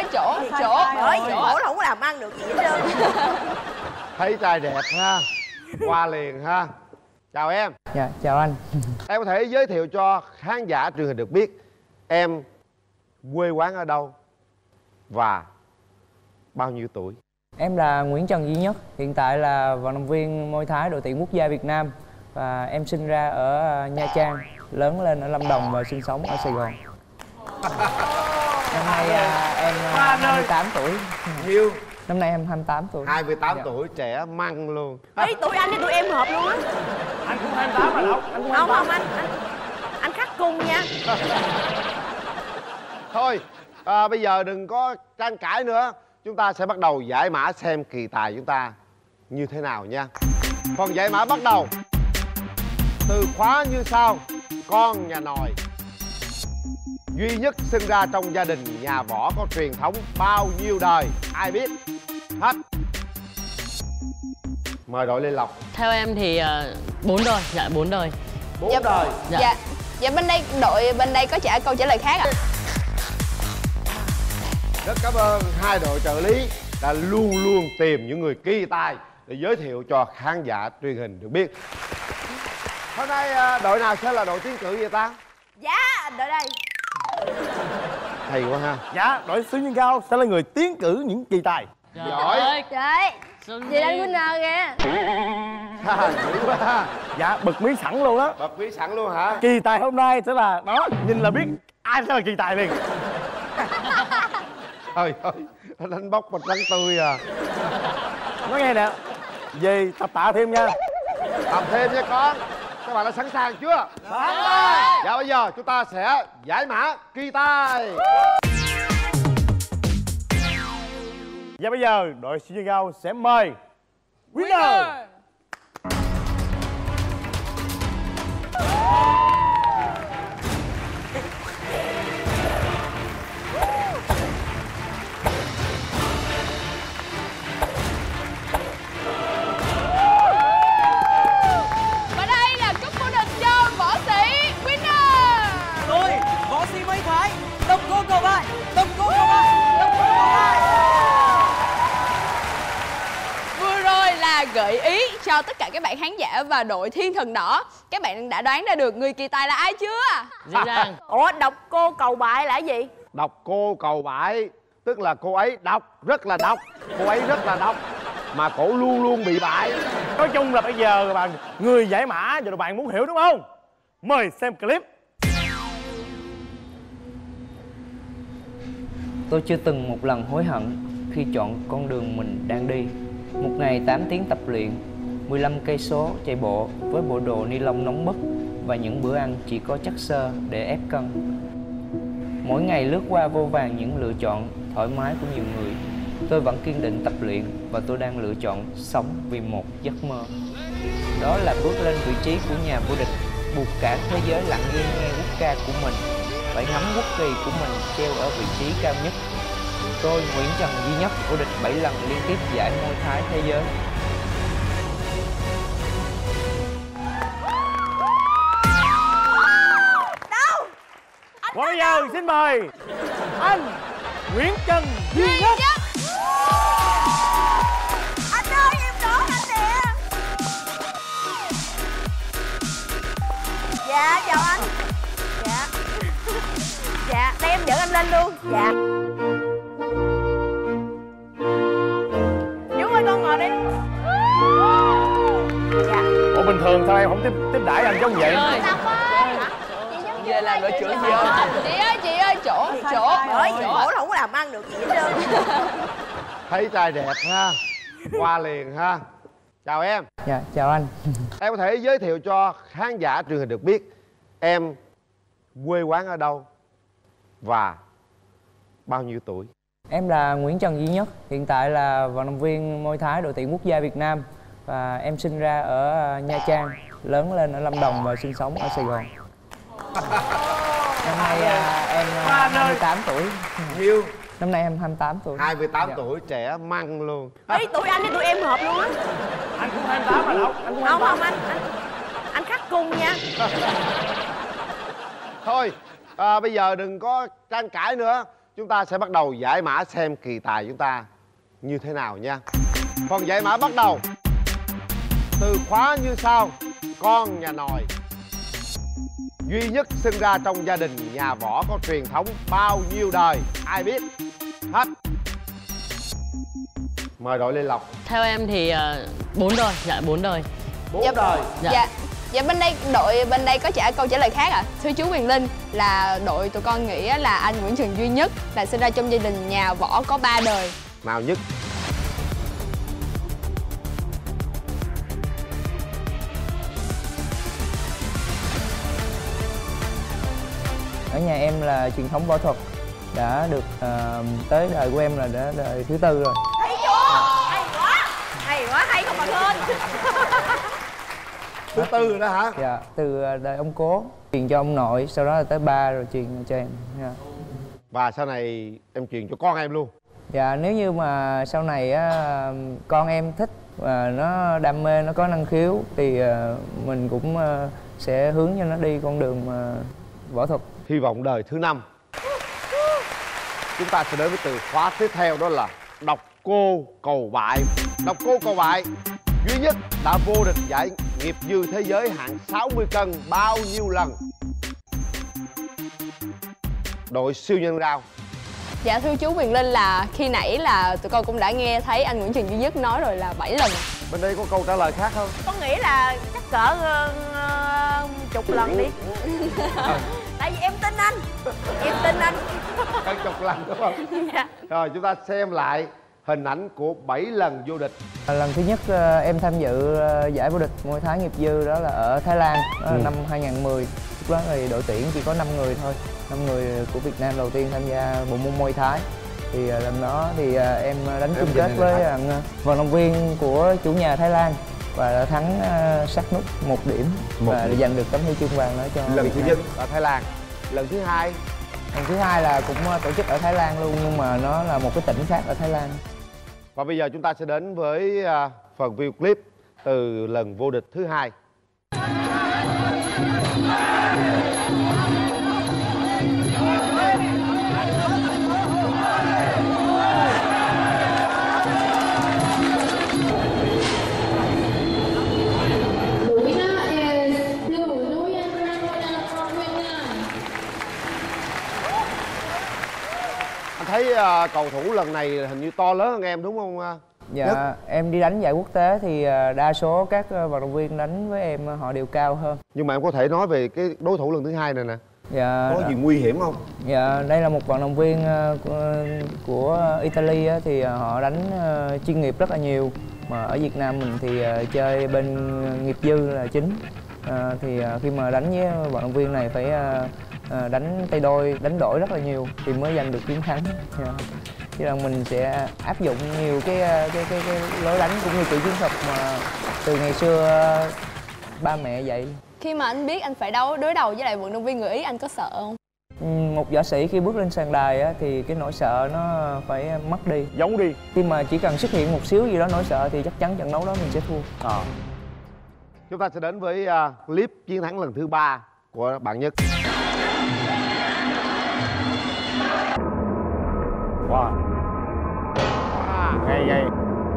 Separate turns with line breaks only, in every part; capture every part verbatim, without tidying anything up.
ơi chỗ chỗ
Bởi vì khổ là không có làm ăn được gì hết trơn.
Thấy trai đẹp ha, qua liền ha. Chào em.
Dạ, chào anh.
Em có thể giới thiệu cho khán giả truyền hình được biết em quê quán ở đâu và bao nhiêu tuổi?
Em là Nguyễn Trần Duy Nhất, hiện tại là vận động viên môn Thái đội tuyển quốc gia Việt Nam. Và em sinh ra ở Nha Trang, lớn lên ở Lâm Đồng và sinh sống ở Sài Gòn. Năm nay em hai mươi tám tuổi.
Nhiêu?
Năm nay em hai mươi tám tuổi.
hai mươi tám
Dạ.
tuổi, trẻ măng luôn.
Ý tụi anh với tụi em hợp luôn á.
Anh cũng hai mươi tám mà đâu. Anh cũng
Không không anh, anh anh khắc cung nha.
Thôi, à, bây giờ đừng có tranh cãi nữa. Chúng ta sẽ bắt đầu giải mã xem kỳ tài chúng ta như thế nào nha. Phần giải mã bắt đầu. Từ khóa như sau. Con nhà nòi. Duy Nhất sinh ra trong gia đình nhà võ có truyền thống bao nhiêu đời? Ai biết? Hết. Mời đội Lê Lộc.
Theo em thì bốn uh, đời, dạ bốn đời.
Bốn
Dạ,
đời.
Dạ. dạ Dạ bên đây, đội bên đây có trả câu trả lời khác ạ.
Rất cảm ơn hai đội trợ lý đã luôn luôn tìm những người kỳ tài để giới thiệu cho khán giả truyền hình được biết. Hôm nay à, đội nào sẽ là đội tiến cử vậy ta?
Dạ, đợi đây.
Hay quá ha.
Dạ, đội Xuyên Nhân Cao sẽ là người tiến cử những kỳ tài.
Dạ.
Giỏi.
Ơi,
Trời,
Xuân
gì đánh
Nhi.
winner kìa.
Ha, dữ quá ha.
Dạ, bật mí sẵn luôn đó.
Bật mí sẵn luôn hả?
Kỳ tài hôm nay sẽ là đó, nhìn là biết ai sẽ là kỳ tài liền.
Trời ơi, nó đánh bốc bạch rắn tươi à.
Nói nghe nè, về tập tạ thêm nha.
Tập thêm nha con. Các bạn đã sẵn sàng chưa?
Sẵn rồi.
Dạ bây giờ chúng ta sẽ giải mã kỳ tài.
Và bây giờ đội Xuyên Nhân Cao sẽ mời winner.
Và đây là cúp vô địch cho võ sĩ winner.
Tôi, võ sĩ Mây Thái, độc cô cầu bài, độc cô cầu bài, độc cô cầu bài.
Vừa rồi là gợi ý cho tất cả các bạn khán giả và đội Thiên Thần Đỏ. Các bạn đã đoán ra được người kỳ tài là ai chưa?
Dễ dàng.
Ủa, độc cô cầu bại là gì?
Đọc cô cầu bại, tức là cô ấy đọc rất là đọc. Cô ấy rất là đọc mà cổ luôn luôn bị bại.
Nói chung là bây giờ bạn người giải mã và bạn muốn hiểu đúng không? Mời xem clip.
Tôi chưa từng một lần hối hận khi chọn con đường mình đang đi. Một ngày tám tiếng tập luyện, mười lăm cây số chạy bộ với bộ đồ ni lông nóng bức và những bữa ăn chỉ có chất xơ để ép cân. Mỗi ngày lướt qua vô vàn những lựa chọn thoải mái của nhiều người. Tôi vẫn kiên định tập luyện và tôi đang lựa chọn sống vì một giấc mơ. Đó là bước lên vị trí của nhà vô địch, buộc cả thế giới lặng yên nghe quốc ca của mình, phải ngắm quốc kỳ của mình treo ở vị trí cao nhất. Tôi, Nguyễn Trần Duy Nhất, vô địch bảy lần liên tiếp giải Muay Thái thế giới.
Đâu?
Còn bây giờ xin mời anh Nguyễn Trần Duy Nhất.
Anh ơi, em đón anh nè. Dạ, chào anh. Dạ. Dạ, đây em dẫn anh lên luôn. Dạ. Chú ơi, con ngồi đây. Dạ.
Ủa bình thường sao em không tiếp tiếp đãi anh giống vậy?
Ơi.
Lộc ơi.
Về làm đội trưởng gì ơi? Chị ơi, chị ơi, chỗ chỗ
Bởi vì khổ là không có làm ăn được gì hết trơn.
Thấy trai đẹp ha, qua liền ha. Chào em.
Dạ, chào anh.
Em có thể giới thiệu cho khán giả truyền hình được biết em quê quán ở đâu và bao nhiêu tuổi?
Em là Nguyễn Trần Duy Nhất, hiện tại là vận động viên môn Thái đội tuyển quốc gia Việt Nam. Và em sinh ra ở Nha Trang, lớn lên ở Lâm Đồng và sinh sống ở Sài Gòn. Năm nay em hai mươi tám tuổi.
Nhiêu?
Năm nay em hai mươi tám tuổi.
hai mươi tám
Dạ.
tuổi, trẻ măng luôn.
Ý tụi anh với tụi em hợp luôn á.
Anh cũng hai mươi tám mà đâu. Anh cũng
Không không anh, anh anh khắc cung nha.
Thôi, à, bây giờ đừng có tranh cãi nữa. chúng ta sẽ bắt đầu giải mã xem kỳ tài chúng ta như thế nào nha. Phần giải mã bắt đầu. Từ khóa như sau: con nhà nòi. Duy nhất sinh ra trong gia đình nhà võ có truyền thống bao nhiêu đời? Ai biết? Hết. Mời đội Lê Lộc.
Theo em thì bốn uh, đời, dạ bốn đời.
Bốn
Dạ.
đời.
Dạ.
Dạ. Dạ bên đây đội bên đây có trả câu trả lời khác ạ. À. Thưa chú Quyền Linh, là đội tụi con nghĩ là anh Nguyễn Trần Duy Nhất là sinh ra trong gia đình nhà võ có ba đời.
Nào Nhất.
Ở nhà em là truyền thống võ thuật, đã được uh, tới đời của em là đã đời thứ tư rồi.
Hay chưa? Hay quá. Hay quá, hay không mà lên.
Thứ tư rồi đó hả?
Dạ, từ đời ông cố truyền cho ông nội, sau đó là tới ba rồi truyền cho em. Dạ.
Và sau này em truyền cho con em luôn.
Dạ, nếu như mà sau này á, con em thích và nó đam mê, nó có năng khiếu thì uh, mình cũng uh, sẽ hướng cho nó đi con đường uh, võ thuật.
Hy vọng đời thứ năm. Chúng ta sẽ đến với từ khóa tiếp theo, đó là độc cô cầu bại. Độc cô cầu bại duy nhất đã vô địch giải nghiệp dư thế giới hạng sáu mươi cân bao nhiêu lần? Đội siêu nhân rau.
Dạ thưa chú Quyền Linh, là khi nãy là tụi con cũng đã nghe thấy anh Nguyễn Trần Duy Nhất nói rồi là bảy lần.
Bên đây có câu trả lời khác không?
Con nghĩ là chắc cỡ uh, chục lần đi. Tại vì em tin anh. Em tin anh.
Hơn chục lần đúng không?
Dạ.
Rồi chúng ta xem lại hình ảnh của bảy lần vô địch.
Lần thứ nhất em tham dự giải vô địch Muay Thái nghiệp dư đó là ở Thái Lan, đó là ừ. năm hai nghìn không trăm mười. Lúc đó thì đội tuyển chỉ có năm người thôi, năm người của Việt Nam đầu tiên tham gia bộ môn Muay Thái. Thì lần đó thì em đánh chung kết với vận động viên của chủ nhà Thái Lan và đã thắng sát nút một điểm một và điểm. Giành được tấm huy chương vàng đó cho
lần
Việt
thứ
Nam.
nhất ở Thái Lan. Lần thứ hai.
Lần thứ hai là cũng tổ chức ở Thái Lan luôn, nhưng mà nó là một cái tỉnh khác ở Thái Lan.
Và bây giờ chúng ta sẽ đến với uh, phần video clip từ lần vô địch thứ hai. Anh thấy uh, cầu thủ lần này hình như to lớn hơn em đúng không? Uh?
Dạ,
Nhất.
em đi đánh giải quốc tế thì đa số các vận động viên đánh với em họ đều cao hơn.
Nhưng mà em có thể nói về cái đối thủ lần thứ hai này nè.
Dạ.
Có gì nguy hiểm không?
Dạ, đây là một vận động viên của Italy thì họ đánh chuyên nghiệp rất là nhiều. Mà ở Việt Nam mình thì chơi bên nghiệp dư là chính. À, thì khi mà đánh với vận động viên này phải đánh tay đôi, đánh đổi rất là nhiều thì mới giành được chiến thắng. Dạ. Chứ là mình sẽ áp dụng nhiều cái cái cái, cái lối đánh cũng như kỹ chiến thuật mà từ ngày xưa ba mẹ dạy.
Khi mà anh biết anh phải đấu đối đầu với lại vận động viên người Ý, anh có sợ không?
Một võ sĩ khi bước lên sàn đài á, thì cái nỗi sợ nó phải mất đi,
giấu đi.
Khi mà chỉ cần xuất hiện một xíu gì đó nỗi sợ thì chắc chắn trận đấu đó mình sẽ thua.
À. Chúng ta sẽ đến với uh, clip chiến thắng lần thứ ba của bạn Nhất.
Wow. Ngay ngay.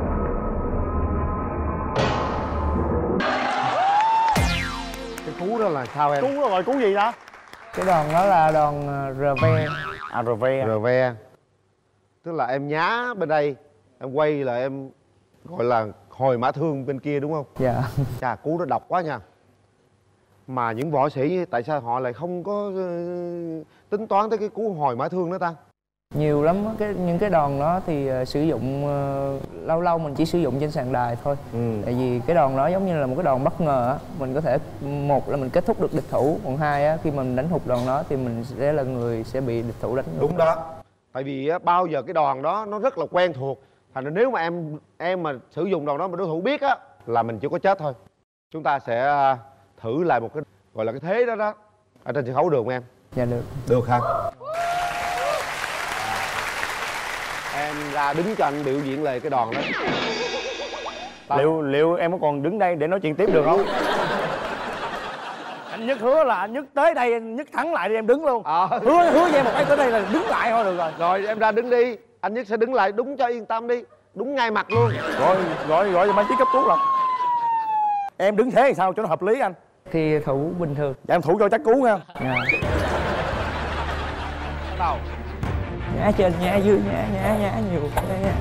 Cái cú đó là sao em?
Cú đó rồi, cú gì đó?
Cái đòn đó là đòn rờ ve.
À rờ ve.
Rờ ve. Tức là em nhá bên đây, em quay là em gọi là hồi mã thương bên kia đúng không?
Dạ.
Chà, cú đó độc quá nha. Mà những võ sĩ tại sao họ lại không có uh, tính toán tới cái cú hồi mã thương đó ta?
Nhiều lắm, cái những cái đòn đó thì uh, sử dụng uh, lâu lâu mình chỉ sử dụng trên sàn đài thôi. Ừ. Tại vì cái đòn đó giống như là một cái đòn bất ngờ á, mình có thể một là mình kết thúc được địch thủ, còn hai á khi mình đánh hụt đòn đó thì mình sẽ là người sẽ bị địch thủ đánh.
Đúng đó. Tại vì á, bao giờ cái đòn đó nó rất là quen thuộc. Thành ra nếu mà em em mà sử dụng đòn đó mà đối thủ biết á là mình chưa có chết thôi. Chúng ta sẽ thử lại một cái gọi là cái thế đó đó ở trên sân khấu được không em?
Dạ được.
Được hả? Em ra đứng cho anh biểu diễn lại cái đòn đó.
Liệu liệu em có còn đứng đây để nói chuyện tiếp được không? Anh Nhất hứa là anh Nhất tới đây anh Nhất thắng lại đi em đứng luôn.
Ờ.
Hứa hứa với em một cái tới đây là đứng lại thôi được rồi.
Rồi em ra đứng đi. Anh Nhất sẽ đứng lại đúng cho yên tâm đi. Đúng ngay mặt luôn.
Rồi gọi gọi cho mang chiếc cấp cứu rồi. Em đứng thế thì sao cho nó hợp lý anh?
Thì thủ bình thường.
Dạ em thủ cho chắc cứu nha.
Dạ.
Bắt đầu.
Nhá trên, nhá dưới, nhá, nhá, nhá nhiều. Nhá, nhá.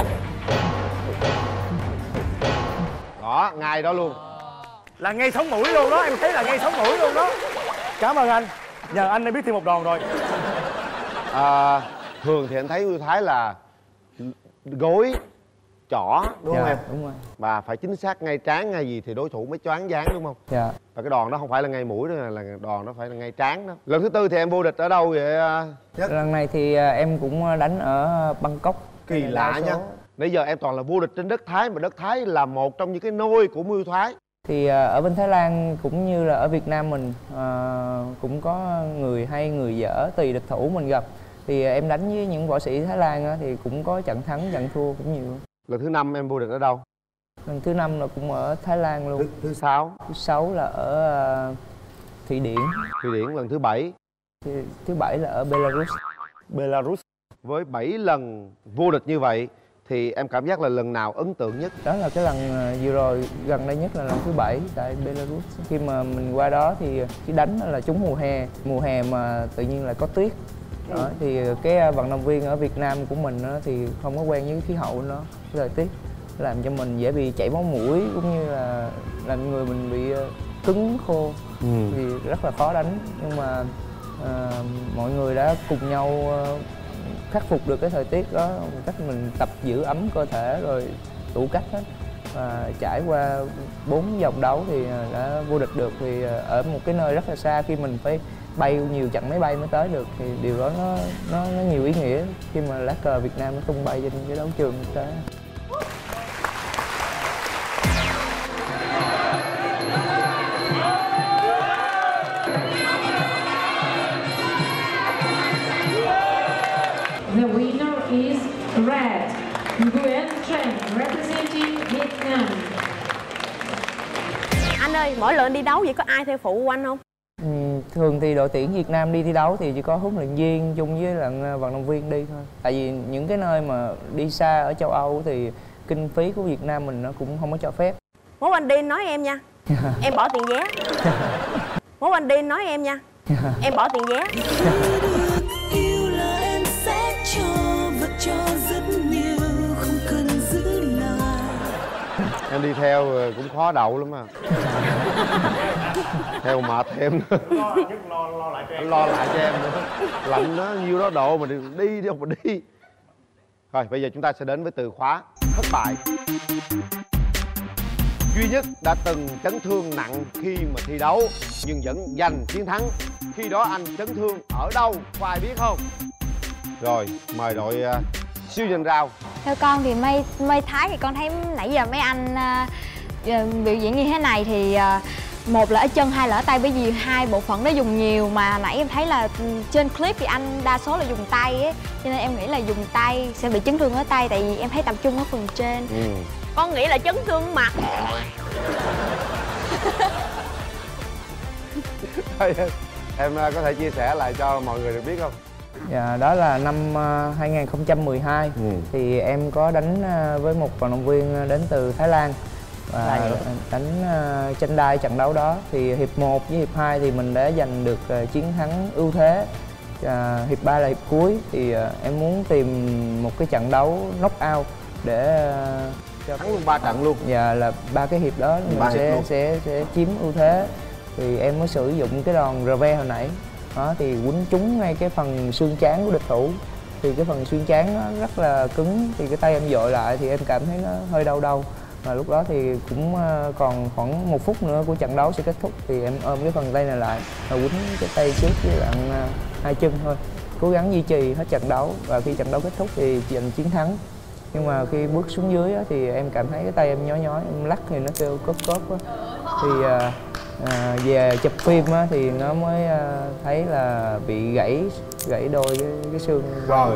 Đó, ngay đó luôn.
Là ngay sống mũi luôn đó, em thấy là ngay sống mũi luôn đó. Cảm ơn anh. Nhờ anh em biết thêm một đòn rồi.
À, thường thì anh thấy Huy Thái là gối, chỏ đúng
Dạ,
không em?
đúng rồi.
Và phải chính xác ngay trán ngay gì thì đối thủ mới choáng váng đúng không?
Dạ.
Và cái đòn đó không phải là ngay mũi nữa, là đòn đó phải là ngay trán đó. Lần thứ tư thì em vô địch ở đâu vậy? Nhất?
Lần này thì em cũng đánh ở Bangkok.
Kỳ lạ nha. Nãy giờ em toàn là vô địch trên đất Thái, mà đất Thái là một trong những cái nôi của Huy Thái.
Thì ở bên Thái Lan cũng như là ở Việt Nam mình uh, cũng có người hay người dở tùy địch thủ mình gặp. Thì em đánh với những võ sĩ Thái Lan á, thì cũng có trận thắng trận thua cũng nhiều.
Lần thứ năm em vô địch ở đâu?
Lần thứ năm là cũng ở Thái Lan luôn.
Thứ, thứ sáu?
Thứ sáu là ở uh, Thụy Điển.
Thụy Điển. Lần thứ bảy?
Thì, thứ bảy là ở Belarus.
Belarus.
Với bảy lần vô địch như vậy thì em cảm giác là lần nào ấn tượng nhất?
Đó là cái lần vừa rồi gần đây nhất là lần thứ bảy tại Belarus. Khi mà mình qua đó thì cái đánh là trúng mùa hè, mùa hè mà tự nhiên lại có tuyết. Đó, thì cái vận động viên ở Việt Nam của mình đó, thì không có quen với khí hậu nó thời tiết làm cho mình dễ bị chảy máu mũi cũng như là làm người mình bị cứng khô. Ừ. Thì rất là khó đánh, nhưng mà à, mọi người đã cùng nhau khắc phục được cái thời tiết đó, cách mình tập giữ ấm cơ thể rồi đủ cách hết. Và trải qua bốn vòng đấu thì đã vô địch được. Thì ở một cái nơi rất là xa, khi mình phải bay nhiều chặng máy bay mới tới được, thì điều đó nó nó, nó nhiều ý nghĩa khi mà lá cờ Việt Nam nó tung bay trên cái đấu trường quốc tế.
The winner is red, Nguyen Chen, representing Vietnam.
Anh ơi, mỗi lần đi đấu vậy có ai theo phụ anh không?
Ừ, thường thì đội tuyển Việt Nam đi thi đấu thì chỉ có huấn luyện viên chung với lại vận động viên đi thôi. Tại vì những cái nơi mà đi xa ở châu Âu thì kinh phí của Việt Nam mình nó cũng không có cho phép.
Mốt anh đi nói em nha. Em bỏ tiền vé. Mốt anh đi nói em nha. Em bỏ tiền vé.
Em đi theo cũng khó đậu lắm à. Theo mệt thêm nữa.
Lo, lo, lo lại cho em.
Lo lại cho em nữa. Lạnh nó nhiêu đó độ mà đi đâu mà đi. Rồi bây giờ chúng ta sẽ đến với từ khóa thất bại. Duy Nhất đã từng chấn thương nặng khi mà thi đấu nhưng vẫn giành chiến thắng. Khi đó anh chấn thương ở đâu, có ai biết không? Rồi mời đội uh, siêu nhân rau.
Theo con thì mây mây Thái thì con thấy nãy giờ mấy anh uh, biểu diễn như thế này thì uh, một là ở chân, hai là ở tay, bởi vì hai bộ phận nó dùng nhiều. Mà nãy em thấy là trên clip thì anh đa số là dùng tay ấy, cho nên em nghĩ là dùng tay sẽ bị chấn thương ở tay, tại vì em thấy tập trung ở phần trên.
Ừ.
Con nghĩ là chấn thương mặt.
Em có thể chia sẻ lại cho mọi người được biết không?
Dạ, đó là năm hai nghìn không trăm mười hai. Ừ. Thì em có đánh với một vận động viên đến từ Thái Lan và đánh tranh đai trận đấu đó. Thì hiệp một với hiệp hai thì mình đã giành được chiến thắng ưu thế. À, hiệp ba là hiệp cuối thì em muốn tìm một cái trận đấu knock out để cho
thắng luôn ba trận luôn.
Dạ, là ba cái hiệp đó mình sẽ, sẽ sẽ chiếm ưu thế. Thì em mới sử dụng cái đòn rờ ve hồi nãy đó, thì quýnh trúng ngay cái phần xương trán của địch thủ. Thì cái phần xương trán nó rất là cứng, thì cái tay em dội lại thì em cảm thấy nó hơi đau đau. Và lúc đó thì cũng còn khoảng một phút nữa của trận đấu sẽ kết thúc, thì em ôm cái phần tay này lại và quýnh cái tay trước với lại hai chân thôi, cố gắng duy trì hết trận đấu. Và khi trận đấu kết thúc thì giành chiến thắng. Nhưng mà khi bước xuống dưới thì em cảm thấy cái tay em nhói nhói, em lắc thì nó kêu cốp cốp quá. Thì À, về chụp phim á, thì nó mới à, thấy là bị gãy gãy đôi cái, cái xương.
Rồi.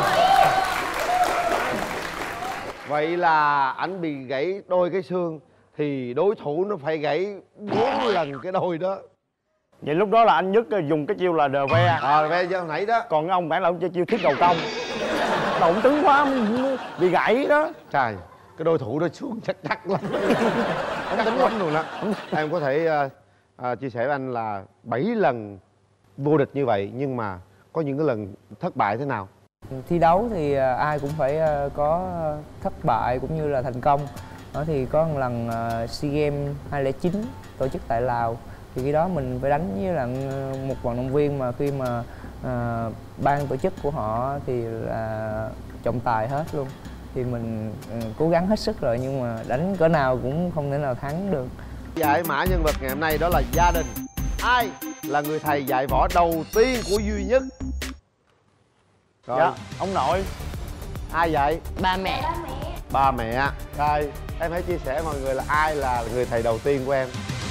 Vậy là anh bị gãy đôi cái xương. thì đối thủ nó phải gãy bốn lần cái đôi đó.
Vậy lúc đó là anh Nhất dùng cái chiêu là đờ ve.
Ờ, ve cho nãy đó.
Còn ông bản là ông chơi chiêu thiết đầu công. Động tứ quá bị gãy đó.
Trời, cái đối thủ đó xuống chắc chắc lắm. Chắc lắm luôn đó. Em có thể uh, uh, chia sẻ với anh là bảy lần vô địch như vậy, nhưng mà có những cái lần thất bại thế nào?
Thi đấu thì uh, ai cũng phải uh, có thất bại cũng như là thành công. Đó thì có một lần uh, SEA Games hai không chín tổ chức tại Lào, thì khi đó mình phải đánh với là một vận động viên mà khi mà uh, ban tổ chức của họ thì là trọng tài hết luôn, thì mình uh, cố gắng hết sức rồi nhưng mà đánh cỡ nào cũng không thể nào thắng được.
Giải mã nhân vật ngày hôm nay đó là gia đình. Ai là người thầy dạy võ đầu tiên của Duy Nhất? Rồi.
Dạ, ông nội.
Ai dạy?
Ba mẹ.
Ba mẹ. Rồi, em hãy chia sẻ mọi người là ai là người thầy đầu tiên của em?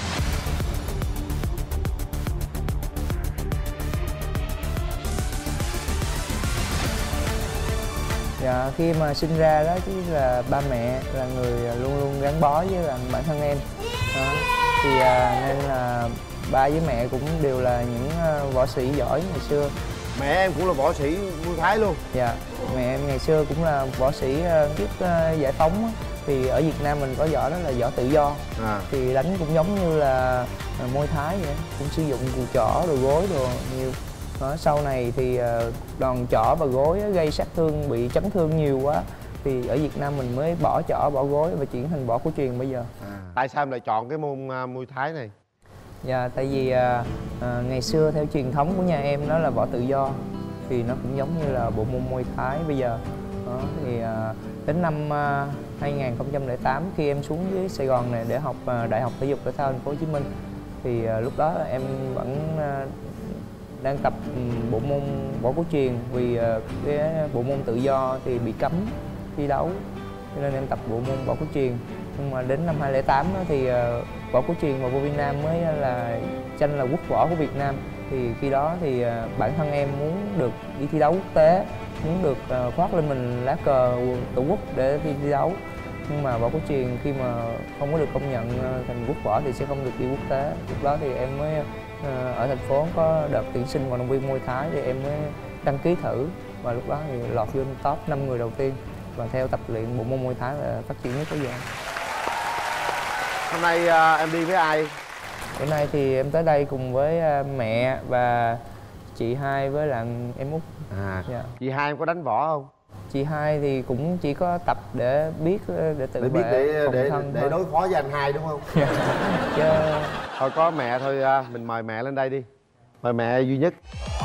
Dạ, khi mà sinh ra đó chứ là ba mẹ là người luôn luôn gắn bó với là bản thân em. Đó. Thì à, nên là ba với mẹ cũng đều là những uh, võ sĩ giỏi ngày xưa.
Mẹ em cũng là võ sĩ Muay Thái luôn?
Dạ, mẹ em ngày xưa cũng là võ sĩ uh, trước uh, giải phóng á. Thì ở Việt Nam mình có võ đó là võ tự do. À. Thì đánh cũng giống như là uh, Muay Thái vậy, cũng sử dụng cùi chỏ rồi gối đồ nhiều. Đó, sau này thì uh, đòn chỏ và gối gây sát thương, bị chấn thương nhiều quá, thì ở Việt Nam mình mới bỏ chỏ bỏ gối và chuyển thành võ cổ truyền bây giờ. À.
Tại sao em lại chọn cái môn uh, Muay Thái này?
Dạ, tại vì uh, uh, ngày xưa theo truyền thống của nhà em đó là võ tự do, thì nó cũng giống như là bộ môn Muay Thái bây giờ. Đó, thì uh, đến năm uh, hai không không tám khi em xuống dưới Sài Gòn này để học uh, Đại học Thể dục Thể thao Thành phố Hồ Chí Minh, thì uh, lúc đó em vẫn uh, đang tập bộ môn võ cổ truyền, vì uh, cái bộ môn tự do thì bị cấm thi đấu, cho nên em tập bộ môn võ cổ truyền. Nhưng mà đến năm hai không không tám thì uh, võ cổ truyền và vô Việt Nam mới là tranh là quốc võ của Việt Nam. Thì khi đó thì uh, bản thân em muốn được đi thi đấu quốc tế, muốn được uh, khoác lên mình lá cờ tổ quốc để đi thi đấu. Nhưng mà võ cổ truyền khi mà không có được công nhận uh, thành quốc võ thì sẽ không được đi quốc tế. Lúc đó thì em mới uh, ở thành phố có đợt tuyển sinh vận động viên Muay Thái, thì em mới đăng ký thử, và lúc đó thì lọt vô top năm người đầu tiên và theo tập luyện bộ môn Muay Thái là phát triển nhất tới giờ.
Hôm nay uh, em đi với ai?
Bữa nay thì em tới đây cùng với uh, mẹ và chị Hai với là em Út.
À,
dạ.
Chị Hai em có đánh võ không?
Chị Hai thì cũng chỉ có tập để biết, để tự
để biết để để,
thân
để
thôi.
đối phó với anh Hai đúng không?
Chứ...
Thôi có mẹ thôi, mình mời mẹ lên đây đi. Mời mẹ Duy Nhất.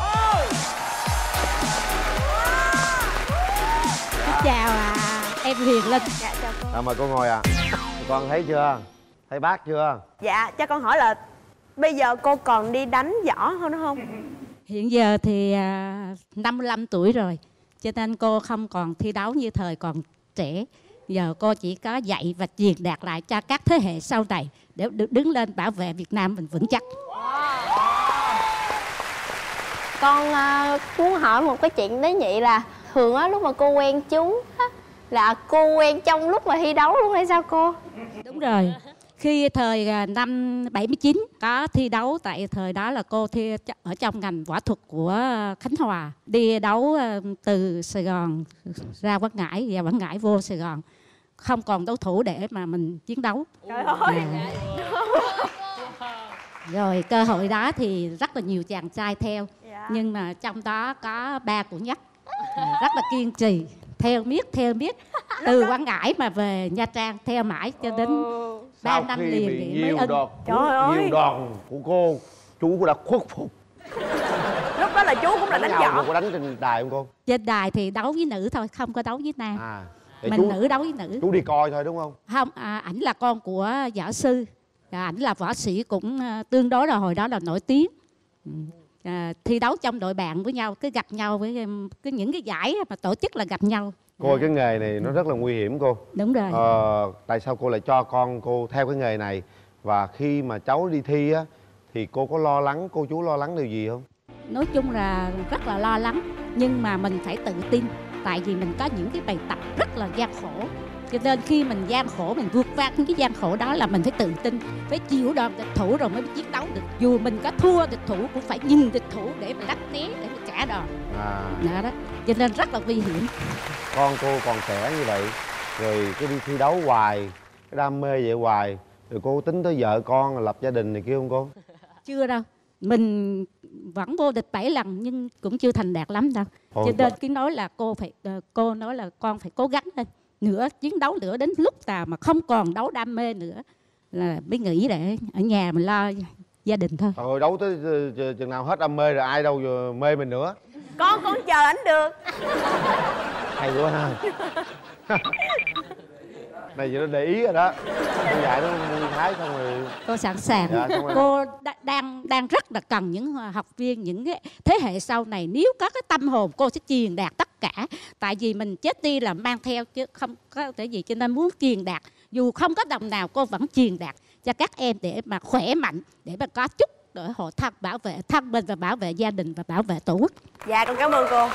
Chào à, em Huyền Linh.
Dạ chào cô.
À, mời cô ngồi à. Con thấy chưa? Thấy bác chưa?
Dạ, cho con hỏi là bây giờ cô còn đi đánh võ không đúng không?
Hiện giờ thì à, năm mươi lăm tuổi rồi, cho nên cô không còn thi đấu như thời còn trẻ. Giờ cô chỉ có dạy và truyền đạt lại cho các thế hệ sau này để được đứng lên bảo vệ Việt Nam mình vững chắc.
Con uh, muốn hỏi một cái chuyện đấy nhị, là thường á lúc mà cô quen chú á, là cô quen trong lúc mà thi đấu luôn hay sao cô?
Đúng rồi. Khi thời năm bảy mươi chín có thi đấu, tại thời đó là cô thi ở trong ngành võ thuật của Khánh Hòa, đi đấu từ Sài Gòn ra Quảng Ngãi và Quảng Ngãi vô Sài Gòn, không còn đối thủ để mà mình chiến đấu.
Trời ơi.
À. Rồi cơ hội đó thì rất là nhiều chàng trai theo,
dạ.
Nhưng mà trong đó có ba của Nhất rất là kiên trì, theo miết theo miết từ Quảng Ngãi mà về Nha Trang theo mãi cho đến ba năm liền
bị
mới
nhiều
ưng.
đòn,
Trời ơi.
nhiều đòn của cô, chú đã khuất phục.
Lúc đó là chú cũng là đánh
nhau
võ.
cô đánh trên đài không cô?
Trên đài thì đấu với nữ thôi, không có đấu với nam.
À,
mình
chú,
nữ đấu với nữ.
Chú đi coi thôi đúng không?
Không, à, ảnh là con của võ sư, à, ảnh là võ sĩ cũng à, tương đối là hồi đó là nổi tiếng. À, thi đấu trong đội bạn với nhau, cứ gặp nhau với cái những cái giải mà tổ chức là gặp nhau.
Cô ơi, cái nghề này nó rất là nguy hiểm cô.
Đúng rồi.
Ờ, tại sao cô lại cho con cô theo cái nghề này? Và khi mà cháu đi thi á thì cô có lo lắng, cô chú lo lắng điều gì không?
Nói chung là rất là lo lắng, nhưng mà mình phải tự tin. Tại vì mình có những cái bài tập rất là gian khổ, cho nên khi mình gian khổ, mình vượt qua những cái gian khổ đó là mình phải tự tin, phải chịu đòn địch thủ rồi mới chiến đấu được. Dù mình có thua địch thủ cũng phải nhìn địch thủ để mà lách né, để mà trả đòn.
À.
Đó, đó. Cho nên rất là nguy hiểm.
Con cô còn trẻ như vậy, rồi cứ đi thi đấu hoài, cái đam mê vậy hoài, rồi cô tính tới vợ con lập gia đình này kia không cô?
Chưa đâu, mình vẫn vô địch bảy lần nhưng cũng chưa thành đạt lắm đâu.
Ôi,
cho nên cái nói là cô phải cô nói là con phải cố gắng lên nữa, chiến đấu nữa, đến lúc nào mà không còn đấu đam mê nữa là mới nghĩ để ở nhà mình lo gia đình thôi.
Rồi đấu tới chừng nào hết đam mê rồi ai đâu vừa mê mình nữa.
Con con chờ ảnh được.
Hay quá ha. Này giờ nó để ý rồi đó. Con dạy nó nuôi thái xong rồi.
Cô sẵn sàng.
Dạ, rồi.
Cô đang đang rất là cần những học viên, những cái thế hệ sau này, nếu có cái tâm hồn cô sẽ truyền đạt tất cả. Tại vì mình chết đi là mang theo chứ không có cái gì, cho nên muốn truyền đạt dù không có đồng nào cô vẫn truyền đạt cho các em để mà khỏe mạnh, để mà có chút để hộ thân, bảo vệ thân mình và bảo vệ gia đình và bảo vệ tổ quốc.
Dạ con cảm ơn cô.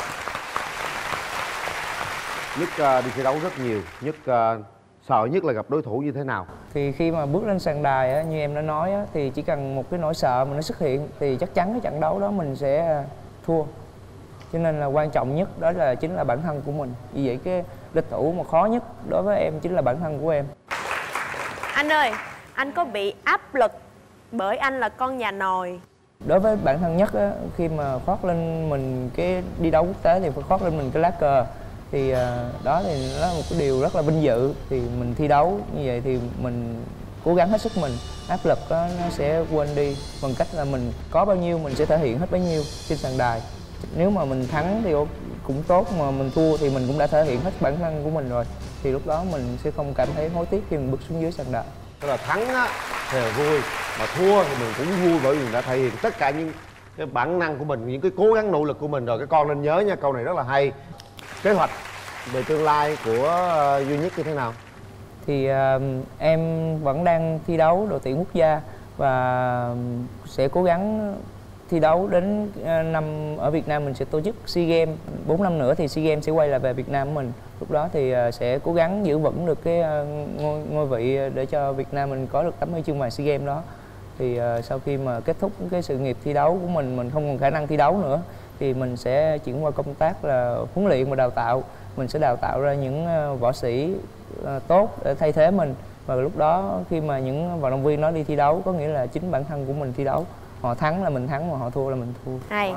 Nhất uh, đi thi đấu rất nhiều, Nhất uh, sợ nhất là gặp đối thủ như thế nào?
Thì khi mà bước lên sàn đài á, như em đã nói á, thì chỉ cần một cái nỗi sợ mà nó xuất hiện thì chắc chắn cái trận đấu đó mình sẽ thua. Cho nên là quan trọng nhất đó là chính là bản thân của mình. Vì vậy cái địch thủ mà khó nhất đối với em chính là bản thân của em.
Anh ơi, anh có bị áp lực bởi anh là con nhà nòi?
Đối với bản thân Nhất á, khi mà khoác lên mình cái đi đấu quốc tế thì phải khoác lên mình cái lá cờ. Thì uh, đó thì nó là một cái điều rất là vinh dự. Thì mình thi đấu như vậy thì mình cố gắng hết sức mình. Áp lực đó, nó sẽ quên đi bằng cách là mình có bao nhiêu mình sẽ thể hiện hết bấy nhiêu trên sàn đài. Nếu mà mình thắng thì cũng tốt, mà mình thua thì mình cũng đã thể hiện hết bản thân của mình rồi. Thì lúc đó mình sẽ không cảm thấy hối tiếc khi mình bước xuống dưới sàn đài.
Tức là thắng á thì là vui, mà thua thì mình cũng vui bởi vì mình đã thể hiện tất cả những cái bản năng của mình, những cái cố gắng nỗ lực của mình rồi. Các con nên nhớ nha, câu này rất là hay. Kế hoạch về tương lai của uh, Duy Nhất như thế nào?
Thì uh, em vẫn đang thi đấu đội tuyển quốc gia và sẽ cố gắng thi đấu đến uh, năm ở Việt Nam mình sẽ tổ chức SEA Games. bốn năm nữa thì SEA Games sẽ quay lại về Việt Nam của mình. Lúc đó thì uh, sẽ cố gắng giữ vững được cái uh, ngôi, ngôi vị để cho Việt Nam mình có được tấm huy chương vàng SEA Games đó. Thì uh, sau khi mà kết thúc cái sự nghiệp thi đấu của mình, mình không còn khả năng thi đấu nữa thì mình sẽ chuyển qua công tác là huấn luyện và đào tạo. Mình sẽ đào tạo ra những võ sĩ tốt để thay thế mình. Và lúc đó khi mà những vận động viên đó đi thi đấu, có nghĩa là chính bản thân của mình thi đấu. Họ thắng là mình thắng, mà họ thua là mình thua.
Hay.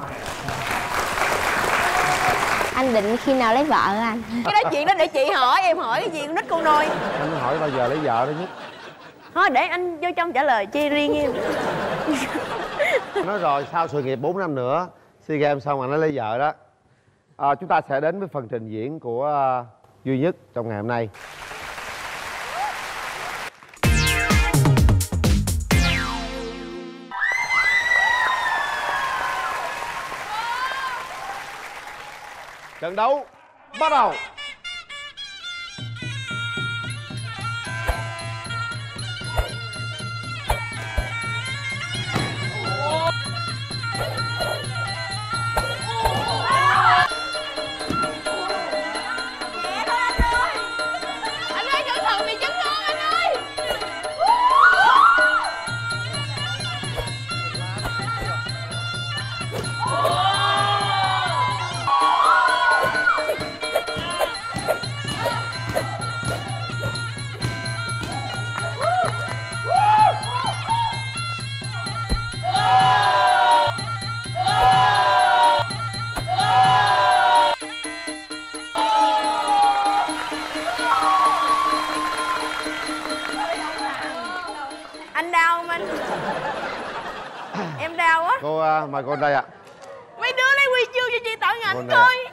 Anh định khi nào lấy vợ anh?
Cái đó chuyện đó để chị hỏi, em hỏi cái gì con nít con nôi.
Anh hỏi bao giờ lấy vợ đó Nhất?
Thôi để anh vô trong trả lời chi riêng em.
Nói rồi, sau sự nghiệp bốn năm nữa SEA Games xong anh nó lấy vợ đó. À, chúng ta sẽ đến với phần trình diễn của uh, Duy Nhất trong ngày hôm nay. Trận đấu bắt đầu.
Anh đau không anh? Em đau á.
Cô uh, mời cô đây ạ.
Mấy đứa lấy huy chương cho chị Tận Ảnh
Cô này
coi.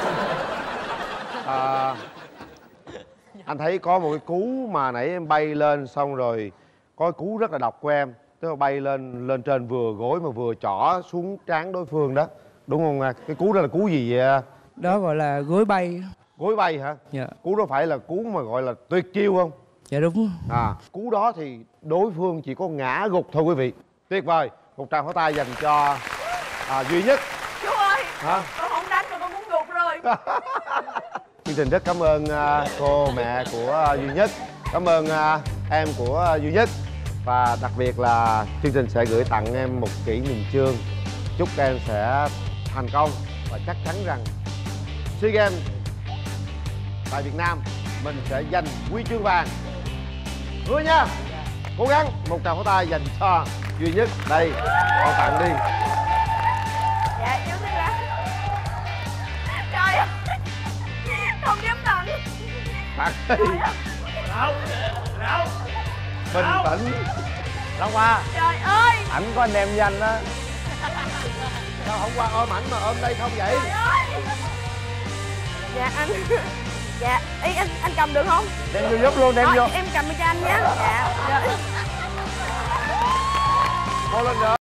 À, anh thấy có một cái cú mà nãy em bay lên xong rồi có cái cú rất là độc của em, tức là bay lên lên trên vừa gối mà vừa chỏ xuống trán đối phương đó, đúng không ạ? Cái cú đó là cú gì vậy?
Đó gọi là gối bay.
Gối bay hả?
Dạ.
Cú đó phải là cú mà gọi là tuyệt chiêu không?
Dạ đúng.
À, cú đó thì đối phương chỉ có ngã gục thôi quý vị. Tuyệt vời, một tràng pháo tay dành cho à, Duy Nhất.
Chú ơi,
hả?
con không đánh mà con muốn gục rồi.
Chương trình rất cảm ơn uh, cô mẹ của uh, Duy Nhất. Cảm ơn uh, em của uh, Duy Nhất. Và đặc biệt là chương trình sẽ gửi tặng em một kỷ niệm chương. Chúc em sẽ thành công và chắc chắn rằng SEA Games tại Việt Nam mình sẽ giành huy chương vàng. Hứa nha. Cố gắng. Một tràng pháo tay dành cho Duy Nhất. Đây, con tặng đi.
Dạ, chú thích ra. Trời ơi, không dám tặng.
Tặng đi.
Nào, nào.
Bình tĩnh.
Long Hoa.
Trời ơi.
Ảnh có anh em danh á.
Sao hôm qua ôm ảnh mà ôm đây không vậy?
Trời ơi. Dạ anh. Dạ, ý anh anh cầm được không?
Đem vô giúp luôn, đem
Thôi,
vô.
em cầm cho anh nhé. Dạ. Rồi.
Cô lên nữa.